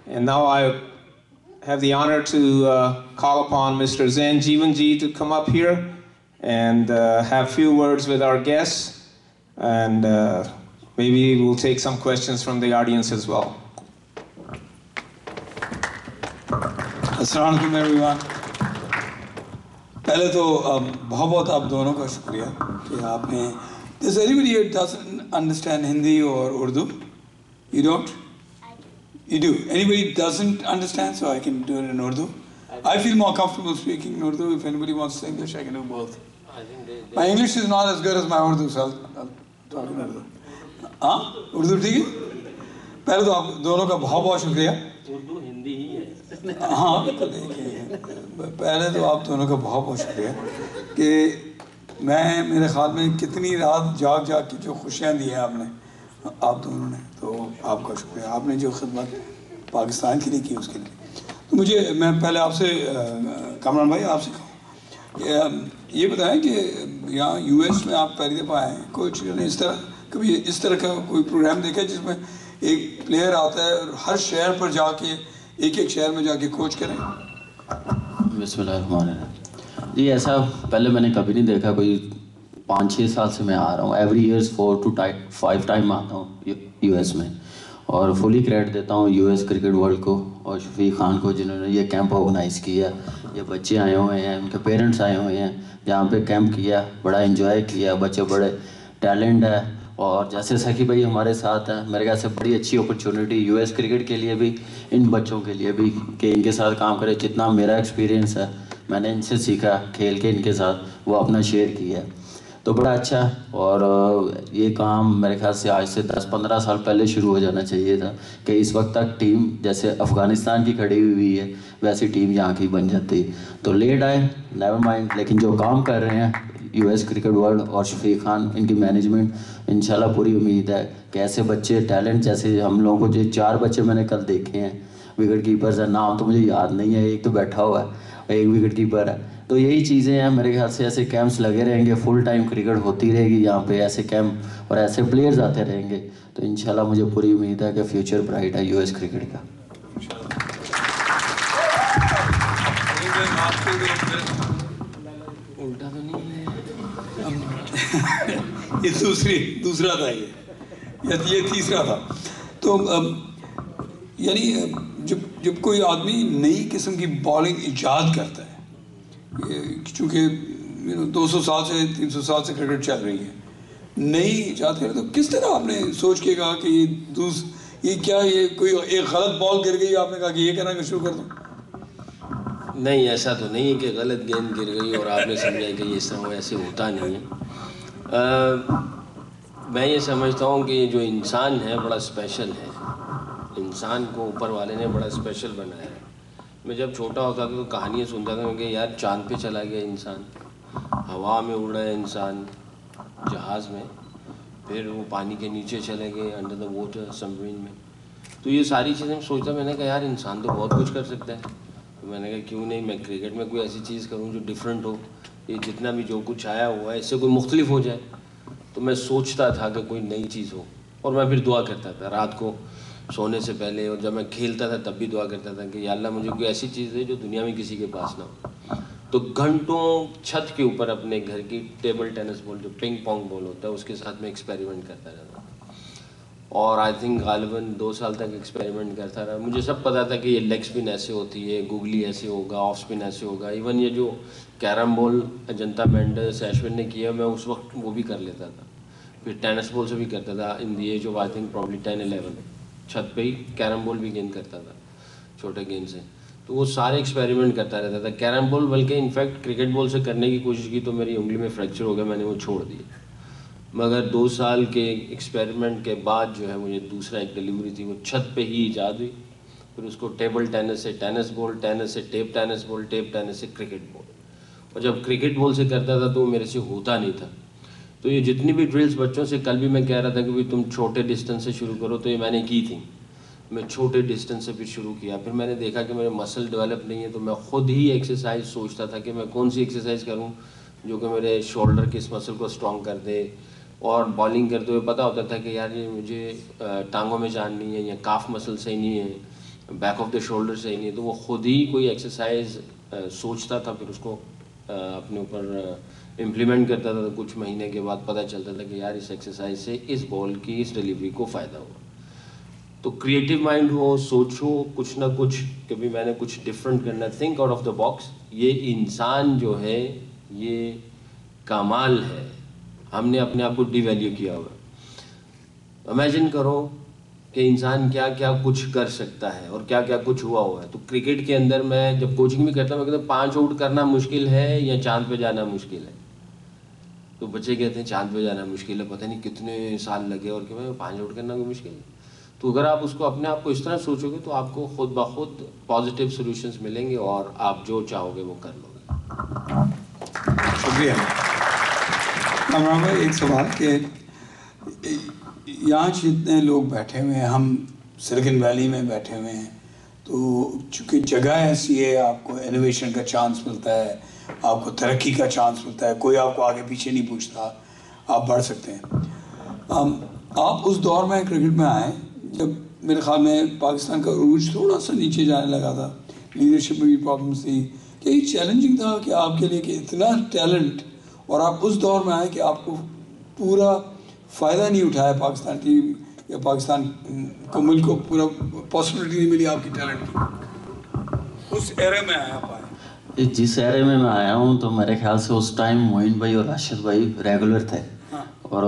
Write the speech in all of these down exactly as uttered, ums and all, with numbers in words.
And now I have the honor to uh, call upon Mister Zain Jeevanji to come up here and uh, have a few words with our guests, and uh, maybe we'll take some questions from the audience as well. Assalamu alaikum everyone. پہلے تو بہت بہت آپ دونوں کا شکریہ کہ آپ نے Does anybody here doesn't understand Hindi or Urdu? You don't? You do. Anybody doesn't understand? So I can do it in Urdu. I feel more comfortable speaking in Urdu. If anybody wants English, I can do both. My English is not as good as my Urdu, so I'll, I'll talk in Urdu. ہاں اردو ٹھیک ہے. پہلے تو آپ دونوں کا بہت بہت شکریہ. اردو ہندی ہی ہے. ہاں دیکھیے پہلے تو آپ دونوں کا بہت بہت شکریہ کہ میں میرے خیال میں کتنی رات جاگ جاگ کی جو خوشیاں دی ہیں آپ نے آپ دونوں نے, تو آپ کا شکریہ. آپ نے جو خدمت پاکستان کے لیے کی اس کے لیے. تو مجھے میں پہلے آپ سے کامران بھائی آپ سے کہوں یہ بتائیں کہ یہاں یو ایس میں آپ پہلی دفعہ آئے ہیں, کوئی چیز نے اس طرح کبھی اس طرح کا کوئی پروگرام دیکھا جس میں ایک پلیئر آتا ہے اور ہر شہر پر جا کے ایک ایک شہر میں جا کے کوچ کریں؟ بسم اللہ الرحمن الرحیم. جی ایسا پہلے میں نے کبھی نہیں دیکھا. کوئی پانچ چھ سال سے میں آ رہا ہوں. Every years four to five time آتا ہوں یو ایس میں, اور فلی کریڈٹ دیتا ہوں یو ایس کرکٹ ورلڈ کو اور شفیق خان کو جنہوں نے یہ کیمپ آرگنائز کیا. یہ بچے آئے ہوئے ہیں, ان کے پیرنٹس آئے ہوئے ہیں جہاں پہ کیمپ کیا, بڑا انجوائے کیا. بچے بڑے ٹیلنٹ ہے, اور جیسے سخی بھائی ہمارے ساتھ ہیں, میرے خیال سے بڑی اچھی اپرچونیٹی یو ایس کرکٹ کے لیے بھی, ان بچوں کے لیے بھی کہ ان کے ساتھ کام کرے. جتنا میرا ایکسپیرینس ہے میں نے ان سے سیکھا کھیل کے ان کے ساتھ, وہ اپنا شیئر کیا ہے, تو بڑا اچھا. اور یہ کام میرے خیال سے آج سے دس پندرہ سال پہلے شروع ہو جانا چاہیے تھا کہ اس وقت تک ٹیم جیسے افغانستان کی کھڑی ہوئی ہے ویسی ٹیم یہاں کی بن جاتی. تو لیٹ آئے نیور مائنڈ, لیکن جو کام کر رہے ہیں یو ایس کرکٹ ورلڈ اور شفیق خان ان کی مینجمنٹ, انشاءاللہ پوری امید ہے کہ ایسے بچے ٹیلنٹ جیسے ہم لوگوں کو جو چار بچے میں نے کل دیکھے ہیں وکٹ کیپرز ہیں, نام تو مجھے یاد نہیں ہے, ایک تو بیٹھا ہوا ہے ایک وکٹ کیپر ہے. تو یہی چیزیں ہیں میرے خیال سے. ایسے کیمپس لگے رہیں گے, فل ٹائم کرکٹ ہوتی رہے گی یہاں پہ, ایسے کیمپ اور ایسے پلیئرز آتے رہیں گے, تو انشاءاللہ مجھے پوری امید ہے کہ فیوچر برائٹ ہے یو ایس کرکٹ کا. الٹا تو نہیں ہے یہ دوسری دوسرا تھا یہ یہ تیسرا تھا. تو یعنی جب جب کوئی آدمی نئی قسم کی بالنگ ایجاد کرتا ہے, چونکہ دو سو سال سے تین سو سال سے کرکٹ چل رہی ہے, نئی ایجاد کرتا, تو کس طرح آپ نے سوچ کے کہا کہ یہ دوس یہ کیا یہ کوئی ایک غلط بال گر گئی آپ نے کہا کہ یہ کرنا شروع کر دوں؟ نہیں ایسا تو نہیں ہے کہ غلط گیند گر گئی اور آپ نے سمجھا کہ یہ اس طرح ایسے ہوتا نہیں ہے. میں یہ سمجھتا ہوں کہ جو انسان ہے بڑا اسپیشل ہے. انسان کو اوپر والے نے بڑا اسپیشل بنایا ہے. میں جب چھوٹا ہوتا تھا تو کہانیاں سنتا تھا کہ یار چاند پہ چلا گیا انسان, ہوا میں اڑ رہا ہے انسان جہاز میں, پھر وہ پانی کے نیچے چلے گئے انڈر دا واٹر سبمرین میں. تو یہ ساری چیزیں میں سوچتا, میں نے کہا یار انسان تو بہت کچھ کر سکتا ہے. تو میں نے کہا کیوں نہیں میں کرکٹ میں کوئی ایسی چیز کروں جو ڈفرینٹ ہو, یہ جتنا بھی جو کچھ آیا ہوا ہے اس سے کوئی مختلف ہو جائے. تو میں سوچتا تھا کہ کوئی نئی چیز ہو, اور میں پھر دعا کرتا تھا رات کو سونے سے پہلے, اور جب میں کھیلتا تھا تب بھی دعا کرتا تھا کہ یا اللہ مجھے کوئی ایسی چیز ہے جو دنیا میں کسی کے پاس نہ ہو. تو گھنٹوں چھت کے اوپر اپنے گھر کی ٹیبل ٹینس بال جو پنگ پونگ بال ہوتا ہے اس کے ساتھ میں ایکسپیریمنٹ کرتا رہتا, اور آئی تھنک غالباً دو سال تک ایکسپیریمنٹ کرتا رہا. مجھے سب پتا تھا کہ یہ لیگ اسپن ایسے ہوتی ہے, گوگلی ایسے ہوگا, آف اسپن ایسے ہوگا. ایون یہ جو کیرم بال اجنتا مینڈس ایشون نے کیا میں اس وقت وہ بھی کر لیتا تھا. پھر ٹینس بال سے بھی کرتا تھا in the age of I think probably ten eleven, چھت پہ ہی کیرم بال بھی گیند کرتا تھا چھوٹے گیند سے. تو وہ سارے ایکسپیریمنٹ کرتا رہتا تھا. کیرم بال بلکہ انفیکٹ کرکٹ بال سے کرنے کی کوشش کی تو میری انگلی میں فریکچر ہو گیا, میں نے وہ چھوڑ دیا. مگر دو سال کے ایکسپیریمنٹ کے بعد جو ہے مجھے دوسرا ایک ڈیلیوری تھی, وہ چھت پہ ہی ایجاد ہوئی. پھر اس کو ٹیبل ٹینس سے ٹینس بال, ٹینس سے tape tennis ball, tape tennis سے کرکٹ بال. اور جب کرکٹ بال سے کرتا تھا تو وہ میرے سے ہوتا نہیں تھا. تو یہ جتنی بھی ڈرلس بچوں سے, کل بھی میں کہہ رہا تھا کہ تم چھوٹے ڈسٹینس سے شروع کرو, تو یہ میں نے کی تھی. میں چھوٹے ڈسٹینس سے پھر شروع کیا. پھر میں نے دیکھا کہ میرے مسل ڈیولپ نہیں ہے, تو میں خود ہی ایکسرسائز سوچتا تھا کہ میں کون سی ایکسرسائز کروں جو کہ میرے شولڈر کے اس مسل کو اسٹرانگ کر دے. اور بالنگ کرتے ہوئے پتہ ہوتا تھا کہ یار یہ مجھے ٹانگوں میں جان نہیں ہے, یا کاف مسل صحیح نہیں ہے, بیک آف دا شولڈر صحیح نہیں ہے, تو وہ خود ہی کوئی ایکسرسائز سوچتا تھا, پھر اس کو اپنے اوپر امپلیمنٹ کرتا تھا, تو کچھ مہینے کے بعد پتہ چلتا تھا کہ یار اس ایکسرسائز سے اس بال کی اس ڈلیوری کو فائدہ ہوا. تو کریٹیو مائنڈ ہو, سوچو کچھ نہ کچھ, کبھی میں نے کچھ ڈفرینٹ کرنا, think out of the box. یہ انسان جو ہے یہ کمال ہے, ہم نے اپنے آپ کو ڈی ویلیو کیا ہوا. امیجن کرو کہ انسان کیا کیا کچھ کر سکتا ہے اور کیا کیا کچھ ہوا ہوا ہے. تو کرکٹ کے اندر میں جب کوچنگ بھی کرتا ہوں, میں کہتا ہوں پانچ آؤٹ کرنا مشکل ہے یا چاند پہ جانا مشکل ہے. تو بچے کہتے ہیں چاند پہ جانا مشکل ہے, پتہ نہیں کتنے سال لگے, اور کہ میں پانچ آؤٹ کرنا کوئی مشکل ہے. تو اگر آپ اس کو اپنے آپ کو اس طرح سوچو گے تو آپ کو خود بخود پازیٹیو سولوشنس ملیں گے اور آپ جو چاہو گے وہ کر لو گے. شکریہ. کامران بھائی ایک سوال کہ یہاں جتنے لوگ بیٹھے ہوئے ہیں, ہم سلیکن ویلی میں بیٹھے ہوئے ہیں, تو چونکہ جگہ ایسی ہے, آپ کو انوویشن کا چانس ملتا ہے, آپ کو ترقی کا چانس ملتا ہے, کوئی آپ کو آگے پیچھے نہیں پوچھتا, آپ بڑھ سکتے ہیں. آپ اس دور میں کرکٹ میں آئے جب میرے خیال میں پاکستان کا عروج تھوڑا سا نیچے جانے لگا تھا, لیڈرشپ میں بھی پرابلمس تھی. کہ یہ چیلنجنگ تھا کہ آپ کے لیے کہ اتنا ٹیلنٹ, اور آپ اس دور میں آئے کہ آپ کو پورا فائدہ نہیں اٹھایا پاکستان ٹیم یا پاکستان کو, ملک کو پورا پاسبلٹی نہیں ملی آپ کی ٹیلنٹ کی. اس ایرے میں آیا آپ آئے. جس ایرے میں میں آیا ہوں تو میرے خیال سے اس ٹائم معین بھائی اور راشد بھائی ریگولر تھے, اور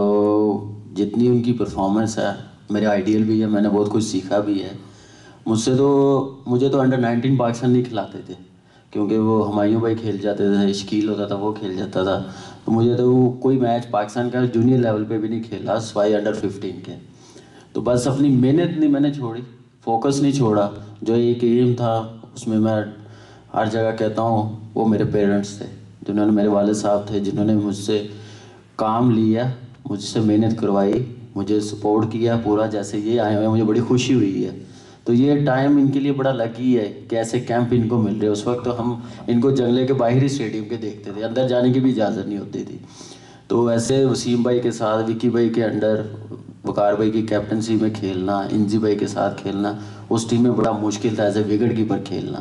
جتنی ان کی پرفارمنس ہے میرے آئیڈیل بھی ہے, میں نے بہت کچھ سیکھا بھی ہے. مجھ سے تو مجھے تو انڈر نائنٹین پاکستان نہیں کھلاتے تھے, کیونکہ وہ ہمایوں بھائی کھیل جاتے تھے, شکیل ہوتا تھا وہ کھیل جاتا تھا. تو مجھے تو وہ کوئی میچ پاکستان کا جونیئر لیول پہ بھی نہیں کھیلا سوائے انڈر ففٹین کے. تو بس اپنی محنت نہیں میں نے چھوڑی, فوکس نہیں چھوڑا. جو ایک ایم تھا اس میں میں ہر جگہ کہتا ہوں وہ میرے پیرنٹس تھے, جنہوں نے, میرے والد صاحب تھے جنہوں نے مجھ سے کام لیا, مجھ سے محنت کروائی, مجھے سپورٹ کیا پورا. جیسے یہ آئے ہوئے ہیں مجھے بڑی خوشی ہوئی ہے. تو یہ ٹائم ان کے لیے بڑا لکی ہے کہ ایسے کیمپ ان کو مل رہے. اس وقت تو ہم ان کو جنگلے کے باہر ہی اسٹیڈیم کے دیکھتے تھے, اندر جانے کی بھی اجازت نہیں ہوتی تھی. تو ایسے وسیم بھائی کے ساتھ, وکی بھائی کے انڈر, وقار بھائی کی کیپٹنسی میں کھیلنا, انجی بھائی کے ساتھ کھیلنا, اس ٹیم میں بڑا مشکل تھا ایز اے وکٹ کیپر کھیلنا.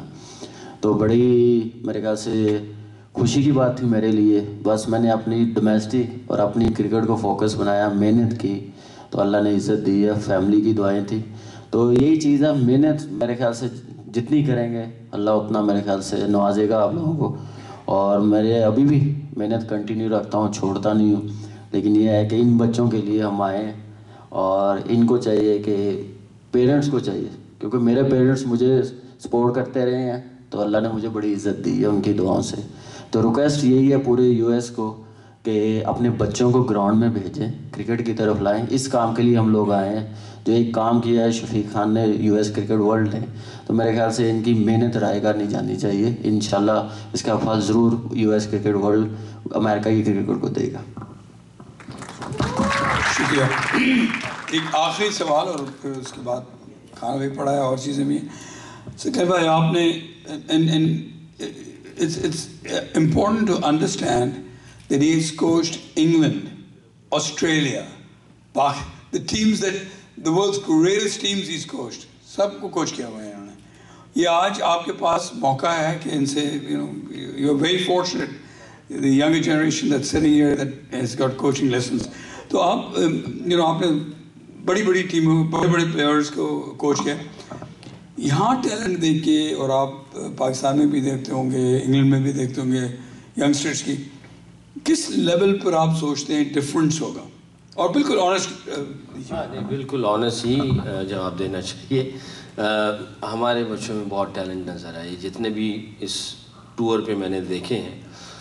تو بڑی میرے خیال سے خوشی کی بات تھی میرے لیے. بس میں نے اپنی ڈومیسٹک اور اپنی کرکٹ کو فوکس بنایا, محنت کی, تو اللہ نے عزت دی ہے. فیملی کی دعائیں تھیں. تو یہی چیز ہے, محنت میرے خیال سے جتنی کریں گے اللہ اتنا میرے خیال سے نوازے گا آپ لوگوں کو. اور میرے ابھی بھی محنت کنٹینیو رکھتا ہوں, چھوڑتا نہیں ہوں. لیکن یہ ہے کہ ان بچوں کے لیے ہم آئیں, اور ان کو چاہیے کہ پیرنٹس کو چاہیے, کیونکہ میرے پیرنٹس مجھے سپورٹ کرتے رہے ہیں, تو اللہ نے مجھے بڑی عزت دی ہے ان کی دعاؤں سے. تو ریکویسٹ یہی ہے پورے یو ایس کو کہ اپنے بچوں کو گراؤنڈ میں بھیجیں, کرکٹ کی طرف لائیں. اس کام کے لیے ہم لوگ آئے ہیں. جو ایک کام کیا ہے شفیق خان نے یو ایس کرکٹ ورلڈ نے, تو میرے خیال سے ان کی محنت رائے گار نہیں جانی چاہیے. انشاءاللہ اس کا پھل ضرور یو ایس کرکٹ ورلڈ امریکہ کی کرکٹ کو دے گا. شکریہ. ایک آخری سوال اور پھر اس کے بعد کھانا بھی پڑا ہے اور چیزیں بھی ہیں. سقلین بھائی آپ نے, it's it's important to understand that he has coached England, Australia, the teams that the world's greatest teams he's coached. سب کو کوچ کیا ہوا ہے انہوں نے. یہ آج آپ کے پاس موقع ہے کہ ان سے you know you are very fortunate, the younger generation that's sitting here that has got coaching lessons. تو آپ you know آپ نے بڑی بڑی ٹیموں, بڑے بڑے پلیئرز کو کوچ کیا. یہاں ٹیلنٹ دیکھ کے, اور آپ پاکستان میں بھی دیکھتے ہوں گے, انگلینڈ میں بھی دیکھتے ہوں گے ینگسٹرس کی, کس لیول پر آپ سوچتے ہیں ڈفرینس ہوگا؟ اور بالکل آنیسٹ. ہاں نہیں, بالکل آنیسٹ ہی جواب دینا چاہیے. ہمارے بچوں میں بہت ٹیلنٹ نظر آئے جتنے بھی اس ٹور پہ میں نے دیکھے ہیں.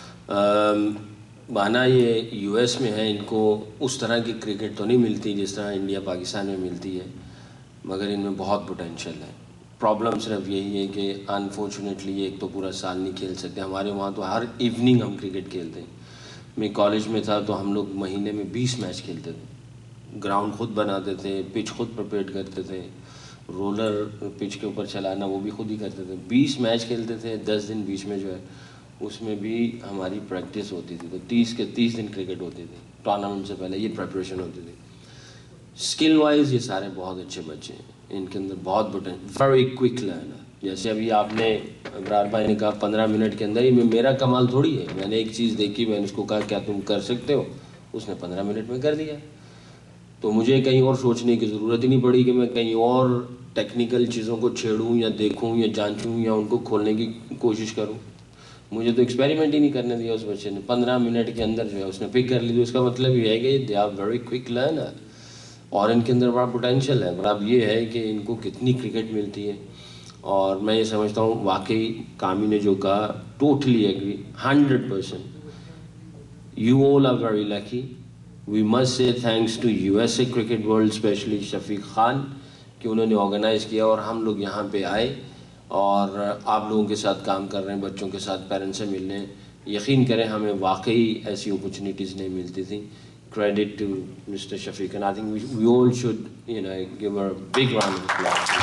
مانا یہ یو ایس میں ہے, ان کو اس طرح کی کرکٹ تو نہیں ملتی جس طرح انڈیا پاکستان میں ملتی ہے, مگر ان میں بہت پوٹینشیل ہے. پرابلم صرف یہی ہے کہ انفارچونیٹلی ایک تو پورا سال نہیں کھیل سکتے. ہمارے وہاں تو ہر ایوننگ ہم کرکٹ کھیلتے ہیں. میں کالج میں تھا تو ہم لوگ مہینے میں بیس میچ کھیلتے تھے. گراؤنڈ خود بناتے تھے, پچ خود پریپیئر کرتے تھے, رولر پچ کے اوپر چلانا وہ بھی خود ہی کرتے تھے. بیس میچ کھیلتے تھے, دس دن بیچ میں جو ہے اس میں بھی ہماری پریکٹس ہوتی تھی. تو تیس کے تیس دن کرکٹ ہوتی تھی. ٹورنامنٹ سے پہلے یہ پریپریشن ہوتی تھی. اسکل وائز یہ سارے بہت اچھے بچے ہیں. इनके अंदर बहुत पोटेंशियल, वेरी क्विक लर्नर। जैसे अभी आपने अबरार भाई ने कहा पंद्रह मिनट के अंदर ही, में मेरा कमाल थोड़ी है, मैंने एक चीज़ देखी, मैंने उसको कहा क्या तुम कर सकते हो, उसने पंद्रह मिनट में कर दिया। तो मुझे कहीं और सोचने की ज़रूरत ही नहीं पड़ी कि मैं कहीं और टेक्निकल चीज़ों को छेड़ूं या देखूं या जांचूं या उनको खोलने की कोशिश करूं। मुझे तो एक्सपेरिमेंट ही नहीं करने दिया उस बच्चे ने, पंद्रह मिनट के अंदर जो है उसने पिक कर ली। तो उसका मतलब ये है कि they are very quick learner और इनके अंदर बड़ा पोटेंशियल है। पर अब ये है कि इनको कितनी क्रिकेट मिलती है। और मैं ये समझता हूँ वाकई कामी ने जो कहा, totally agree, hundred percent. You all are very lucky. We must say thanks to USA cricket world, specially Shafiq Khan, कि उन्होंने ऑर्गेनाइज़ किया और हम लोग यहाँ पे आए और आप लोगों के साथ काम कर रहे हैं, बच्चों के साथ पेरेंट्स से मिलने। यकीन करें हमें वाकई ऐसी अपॉर्चुनिटीज़ नहीं मिलती थी। Credit to mister Shafiq, and I think we all should you know give a big round of applause.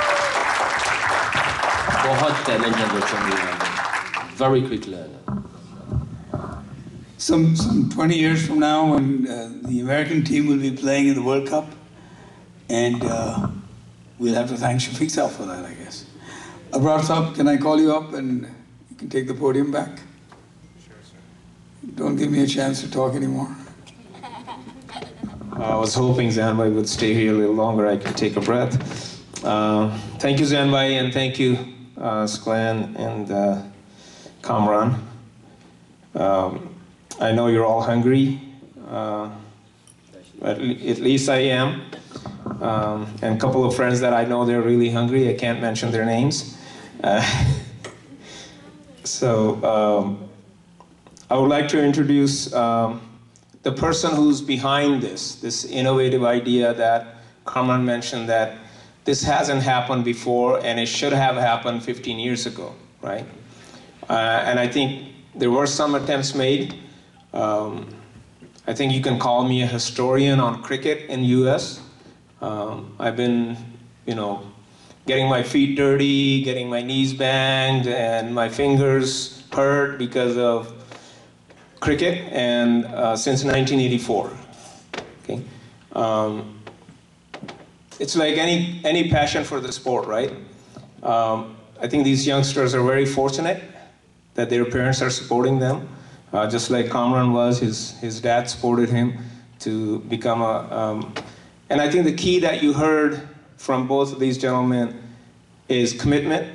बहुत टैलेंटेड बच्चों में, very quick learner. Some, some twenty years from now, when uh, the American team will be playing in the World Cup, and uh, we'll have to thank Shafiq Sahab for that, I guess. Abrar Sahab, can I call you up and you can take the podium back? Sure, sir. Don't give me a chance to talk anymore. I was hoping Zanbai would stay here a little longer. I could take a breath. Uh, thank you, Zanbai, and thank you, uh, Saqlain and uh, Kamran. Um, I know you're all hungry. Uh, at, le at least I am. Um, and a couple of friends that I know, they're really hungry. I can't mention their names. Uh, so um, I would like to introduce um, the person who's behind this, this innovative idea that Kamran mentioned, that this hasn't happened before and it should have happened fifteen years ago, right? Uh, and I think there were some attempts made. Um, I think you can call me a historian on cricket in U S. Um, I've been, you know, getting my feet dirty, getting my knees banged, and my fingers hurt because of cricket, and uh, since nineteen eighty-four. Okay, um, it's like any any passion for the sport, right? Um, I think these youngsters are very fortunate that their parents are supporting them. Uh, just like Kamran was, his, his dad supported him to become a, um, and I think the key that you heard from both of these gentlemen is commitment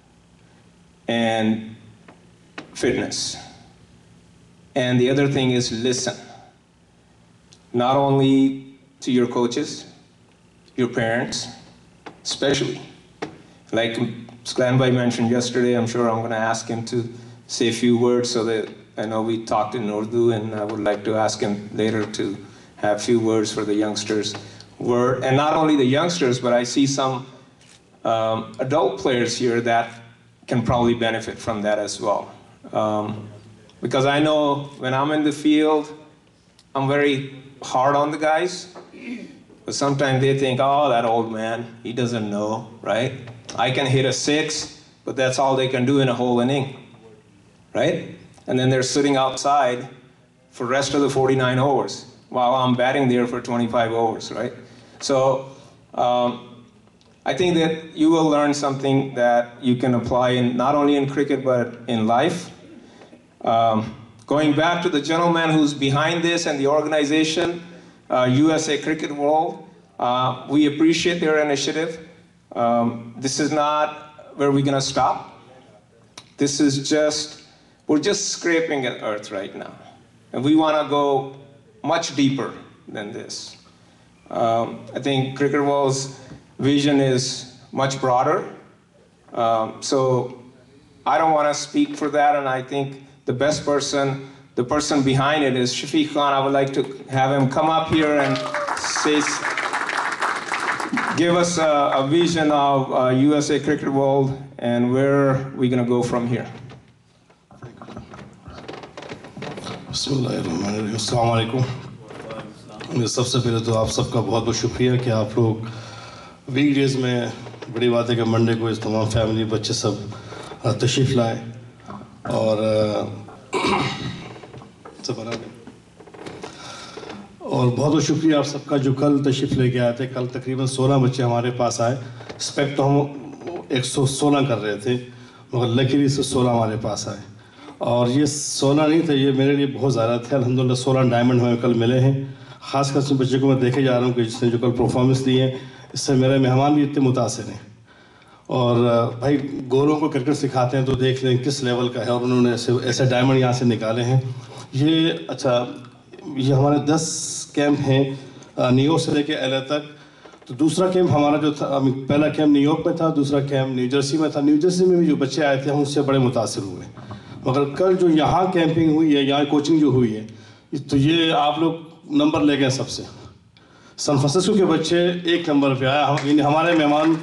and fitness. And the other thing is listen. Not only to your coaches, your parents, especially. Like Saqlain Bhai mentioned yesterday, I'm sure I'm going to ask him to say a few words so that I know we talked in Urdu, and I would like to ask him later to have a few words for the youngsters. Word, and not only the youngsters, but I see some um, adult players here that can probably benefit from that as well. Um, because I know when I'm in the field, I'm very hard on the guys. But sometimes they think, oh, that old man, he doesn't know, right? I can hit a six, but that's all they can do in a whole inning, right? And then they're sitting outside for the rest of the forty-nine overs while I'm batting there for twenty-five overs, right? So um, I think that you will learn something that you can apply in not only in cricket but in life. Um, going back to the gentleman who's behind this and the organization, uh, U S A Cricket World, uh, we appreciate their initiative. Um, this is not where we're going to stop. This is just We're just scraping at earth right now. And we want to go much deeper than this. Um, I think Cricket World's vision is much broader. Um, so I don't want to speak for that, and I think the best person, the person behind it is Shafiq Khan. I would like to have him come up here and say, give us a, a vision of uh, U S A Cricket World and where we're going to go from here. बिस्मिल्लाहिर्रहमानिर्रहीम, अस्सलाम वालेकुम। सबसे पहले तो आप सबका बहुत बहुत शुक्रिया कि आप लोग वीक डेज़ में, बड़ी बात है कि मंडे को इस तमाम फैमिली बच्चे सब तशरीफ़ लाए और सब और اور بہت بہت شکریہ آپ سب کا جو کل تشریف لے کے آئے تھے. کل تقریباً سولہ بچے ہمارے پاس آئے. ایکسپیکٹ تو ہم ایک سو سولہ کر رہے تھے مگر لکیلی سے سولہ ہمارے پاس آئے. اور یہ سولہ نہیں تھے, یہ میرے لیے بہت زیادہ تھے. الحمدللہ سولہ ڈائمنڈ ہمیں کل ملے ہیں. خاص کر سے بچے کو میں دیکھے جا رہا ہوں کہ جس نے جو کل پرفارمنس دی ہے اس سے میرے مہمان بھی اتنے متاثر ہیں. اور بھائی گوروں کو کرکٹ سکھاتے ہیں تو دیکھ لیں کس لیول کا ہے, اور انہوں نے ایسے ایسے ڈائمنڈ یہاں سے نکالے ہیں. یہ اچھا یہ ہمارے دس کیمپ ہیں نیو یارک سے لے کے ایل اے تک. تو دوسرا کیمپ ہمارا جو تھا, پہلا کیمپ نیو یارک میں تھا, دوسرا کیمپ نیو جرسی میں تھا. نیو جرسی میں بھی جو بچے آئے تھے ہم اس سے بڑے متاثر ہوئے. مگر کل جو یہاں کیمپنگ ہوئی ہے, یہاں کوچنگ جو ہوئی ہے, تو یہ آپ لوگ نمبر لے گئے سب سے. سن فرانسسکو کے بچے ایک نمبر پہ آیا. یعنی ہمارے مہمان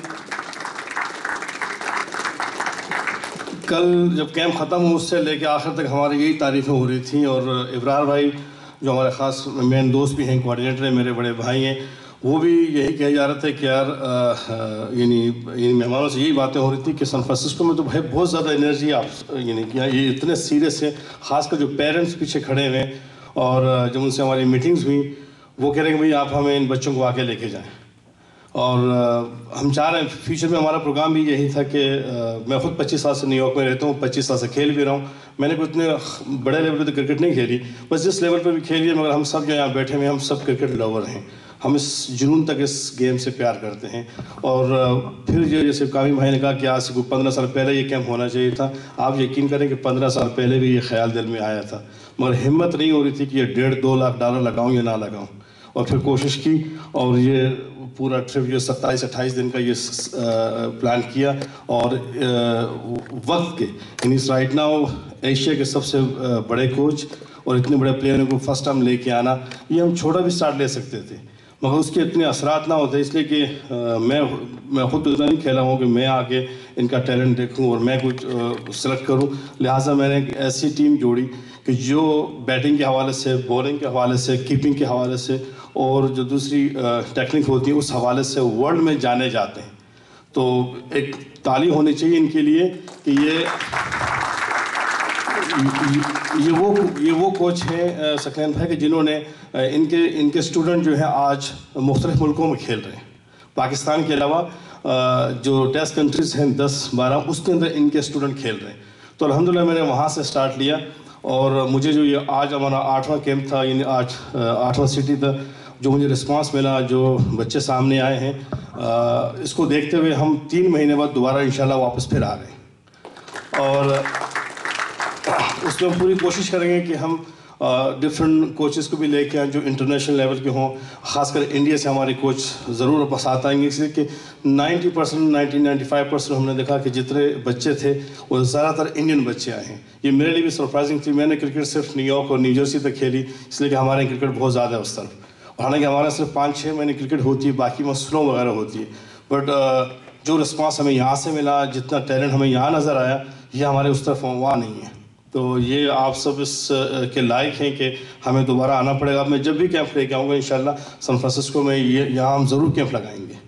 کل جب کیمپ ختم ہو اس سے لے کے آخر تک ہماری یہی تعریفیں ہو رہی تھیں. اور ابرار بھائی جو ہمارے خاص مین دوست بھی ہیں, کوآرڈینیٹر ہیں, میرے بڑے بھائی ہیں, وہ بھی یہی کہے جا رہے تھے کہ یار یعنی یعنی مہمانوں سے یہی باتیں ہو رہی تھی کہ سن فرانسسکو میں تو بھائی بہت زیادہ انرجی آپ یعنی کہ یہ اتنے سیریس ہیں. خاص کر جو پیرنٹس پیچھے کھڑے ہوئے, اور جب ان سے ہماری میٹنگز ہوئی وہ کہہ رہے ہیں کہ بھائی آپ ہمیں ان بچوں کو آگے لے کے جائیں. اور ہم چاہ رہے ہیں فیوچر میں ہمارا پروگرام بھی یہی تھا کہ میں خود پچیس سال سے نیو یارک میں رہتا ہوں, پچیس سال سے کھیل بھی رہا ہوں. میں نے کوئی اتنے بڑے لیول پہ تو کرکٹ نہیں کھیلی, بس جس لیول پہ بھی کھیلی ہے, مگر ہم سب جو یہاں بیٹھے ہوئے ہم سب کرکٹ لور ہیں. ہم اس جنون تک اس گیم سے پیار کرتے ہیں. اور پھر جو جیسے کامی بھائی نے کہا کہ آج سے کوئی پندرہ سال پہلے یہ کیمپ ہونا چاہیے تھا, آپ یقین کریں کہ پندرہ سال پہلے بھی یہ خیال دل میں آیا تھا, مگر ہمت نہیں ہو رہی تھی کہ یہ ڈیڑھ دو لاکھ ڈالر لگاؤں یا نہ لگاؤں. اور پھر کوشش کی اور یہ پورا ٹرپ جو ستائیس اٹھائیس دن کا یہ پلان کیا. اور وقت کے یعنی رائٹ ناؤ ایشیا کے سب سے بڑے کوچ اور اتنے بڑے پلیئروں کو فرسٹ ٹائم لے کے آنا, یہ ہم چھوٹا بھی سٹارٹ لے سکتے تھے مگر اس کے اتنے اثرات نہ ہوتے. اس لیے کہ میں میں خود اتنا نہیں کھیلا ہوں کہ میں آ کے ان کا ٹیلنٹ دیکھوں اور میں کچھ سلیکٹ کروں. لہٰذا میں نے ایک ایسی ٹیم جوڑی کہ جو بیٹنگ کے حوالے سے, بولنگ کے حوالے سے, کیپنگ کے حوالے سے اور جو دوسری ٹیکنیک ہوتی ہے اس حوالے سے ورلڈ میں جانے جاتے ہیں. تو ایک تعلیم ہونی چاہیے ان کے لیے کہ یہ یہ وہ یہ وہ کوچ ہیں ثقلین بھائی کہ جنہوں نے ان کے ان کے اسٹوڈنٹ جو ہیں آج مختلف ملکوں میں کھیل رہے ہیں. پاکستان کے علاوہ جو ٹیسٹ کنٹریز ہیں دس بارہ, اس کے اندر ان کے اسٹوڈنٹ کھیل رہے ہیں. تو الحمدللہ میں نے وہاں سے اسٹارٹ لیا. اور مجھے جو یہ آج ہمارا آٹھواں کیمپ تھا, یعنی آج آٹھواں سٹی تھا, جو مجھے رسپانس ملا, جو بچے سامنے آئے ہیں, اس کو دیکھتے ہوئے ہم تین مہینے بعد دوبارہ انشاءاللہ واپس پھر آ رہے ہیں. اور اس میں ہم پوری کوشش کریں گے کہ ہم ڈفرینٹ کوچز کو بھی لے کے آئیں جو انٹرنیشنل لیول کے ہوں. خاص کر انڈیا سے ہمارے کوچ ضرور واپس آتے آئیں گے, اس لیے کہ ninety percent ninety ninety five percent ہم نے دیکھا کہ جتنے بچے تھے وہ زیادہ تر انڈین بچے آئے ہیں. یہ میرے لیے بھی سرپرائزنگ تھی. میں نے کرکٹ صرف نیو یارک اور نیو جرسی تک کھیلی, اس لیے کہ ہمارے کرکٹ بہت زیادہ ہے اس طرف. حالانکہ ہمارا صرف پانچ چھ مہینے کرکٹ ہوتی ہے, باقی میں سلو وغیرہ ہوتی ہے. بٹ جو رسپانس ہمیں یہاں سے ملا, جتنا ٹیلنٹ ہمیں یہاں نظر آیا, یہ ہمارے اس طرف وہاں نہیں ہے. تو یہ آپ سب اس کے لائق ہیں کہ ہمیں دوبارہ آنا پڑے گا. میں جب بھی کیمپ لے کے آؤں گا انشاءاللہ سن فرانسسکو میں, یہ یہاں ہم ضرور کیمپ لگائیں گے.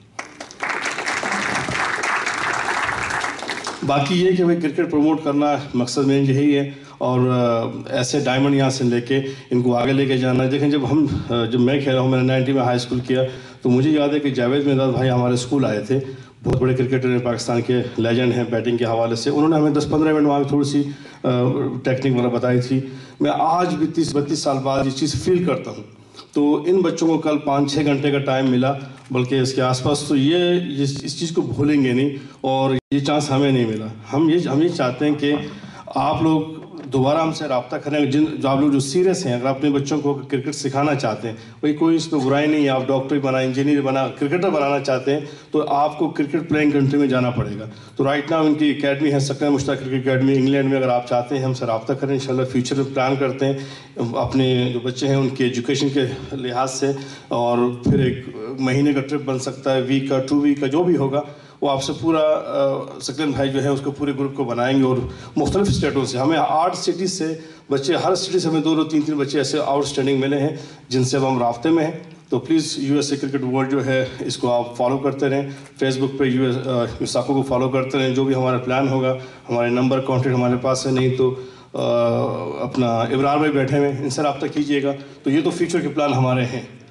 باقی یہ کہ بھائی کرکٹ پروموٹ کرنا مقصد میں یہی ہے, اور ایسے ڈائمنڈ یہاں سے لے کے ان کو آگے لے کے جانا ہے. دیکھیں جب ہم جب میں کھیلا ہوں, میں نے نائنٹی میں ہائی اسکول کیا, تو مجھے یاد ہے کہ جاوید مرداد بھائی ہمارے اسکول آئے تھے, بہت بڑے کرکٹر ہیں, پاکستان کے لیجنڈ ہیں بیٹنگ کے حوالے سے. انہوں نے ہمیں دس پندرہ منٹ وہاں تھوڑی سی ٹیکنیک وغیرہ بتائی تھی. میں آج بھی تیس بتیس سال بعد یہ چیز فیل کرتا ہوں. تو ان بچوں کو کل پانچ چھ گھنٹے کا ٹائم ملا, بلکہ اس کے آس پاس, تو یہ اس چیز کو بھولیں گے نہیں, اور یہ چانس ہمیں نہیں ملا. ہم یہ ہم یہ چاہتے ہیں کہ آپ لوگ دوبارہ ہم سے رابطہ کریں. جن جو آپ لوگ جو سیریس ہیں, اگر اپنے بچوں کو کرکٹ سکھانا چاہتے ہیں, بھائی کوئی اس میں برائی نہیں ہے, آپ ڈاکٹر بنا, انجینئر بنا, کرکٹر بنانا چاہتے ہیں, تو آپ کو کرکٹ پلینگ کنٹری میں جانا پڑے گا. تو رائٹ ناؤ ان کی اکیڈمی ہے, Saqlain Mushtaq cricket academy England میں. اگر آپ چاہتے ہیں ہم سے رابطہ کریں, انشاءاللہ فیوچر میں پلان کرتے ہیں اپنے جو بچے ہیں ان کے ایجوکیشن کے لحاظ سے, اور پھر ایک مہینے کا ٹرپ بن سکتا ہے, ویک کا, ٹو ویک کا, جو بھی ہوگا وہ آپ سے پورا ثقلین بھائی جو ہے اس کو پورے گروپ کو بنائیں گے. اور مختلف اسٹیٹوں سے ہمیں آٹھ سٹیز سے بچے, ہر سٹی سے ہمیں دو دو تین تین بچے ایسے آؤٹ اسٹینڈنگ ملے ہیں جن سے اب ہم رابطے میں ہیں. تو please U S A cricket world جو ہے اس کو آپ فالو کرتے رہیں, فیس بک پہ یو ایس مساقوں کو فالو کرتے رہیں. جو بھی ہمارا پلان ہوگا, ہمارے نمبر کانٹیکٹ ہمارے پاس ہے, نہیں تو اپنا ابرار بھائی بیٹھے ہوئے, ان سے رابطہ کیجیے گا. تو یہ تو فیوچر کے پلان ہمارے ہیں.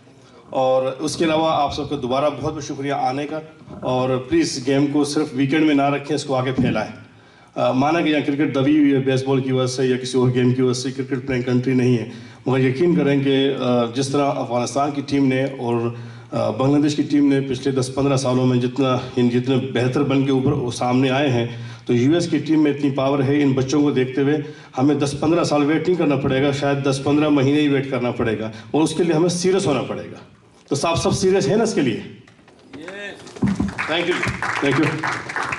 اور اس کے علاوہ آپ سب کا دوبارہ بہت بہت شکریہ آنے کا, اور پلیز گیم کو صرف ویکینڈ میں نہ رکھیں, اس کو آگے پھیلائیں. مانا کہ یہاں کرکٹ دبی ہوئی ہے بیس بال کی وجہ سے یا کسی اور گیم کی وجہ سے, کرکٹ پلینگ کنٹری نہیں ہے, مگر یقین کریں کہ جس طرح افغانستان کی ٹیم نے اور بنگلہ دیش کی ٹیم نے پچھلے دس پندرہ سالوں میں جتنا جتنے بہتر بن کے اوپر سامنے آئے ہیں, تو یو ایس کی ٹیم میں اتنی پاور ہے. ان بچوں کو دیکھتے ہوئے ہمیں دس پندرہ سال ویٹ نہیں کرنا پڑے گا, شاید دس پندرہ مہینے ہی ویٹ کرنا پڑے گا, اور اس کے لیے ہمیں سیریس ہونا پڑے گا. تو آپ سب سیریس ہیں نا اس کے لیے؟ Thank you thank you